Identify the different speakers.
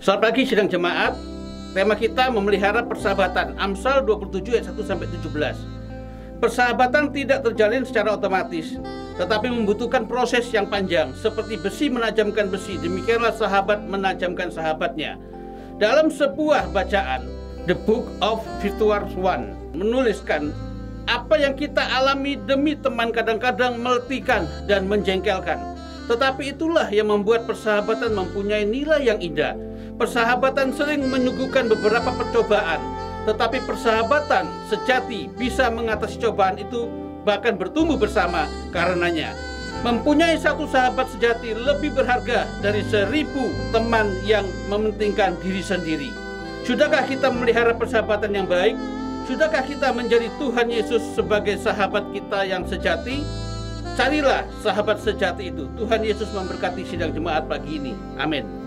Speaker 1: Selamat pagi sidang jemaat. Tema kita memelihara persahabatan. Amsal 27 ayat 1-17. Persahabatan tidak terjalin secara otomatis, tetapi membutuhkan proses yang panjang. Seperti besi menajamkan besi, demikianlah sahabat menajamkan sahabatnya. Dalam sebuah bacaan, The Book of Virtual One menuliskan, apa yang kita alami demi teman kadang-kadang meletihkan dan menjengkelkan. Tetapi itulah yang membuat persahabatan mempunyai nilai yang indah. Persahabatan sering menyuguhkan beberapa percobaan, tetapi persahabatan sejati bisa mengatasi cobaan itu, bahkan bertumbuh bersama karenanya. Mempunyai satu sahabat sejati lebih berharga dari 1000 teman yang mementingkan diri sendiri. Sudahkah kita memelihara persahabatan yang baik? Sudahkah kita menjadi Tuhan Yesus sebagai sahabat kita yang sejati? Carilah sahabat sejati itu. Tuhan Yesus memberkati sidang jemaat pagi ini. Amin.